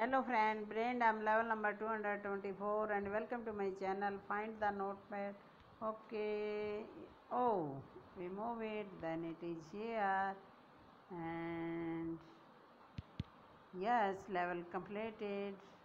Hello friend, brain, I'm level number 224 and welcome to my channel. Find the notepad. Okay. Oh, we move it, then it is here. And yes, level completed.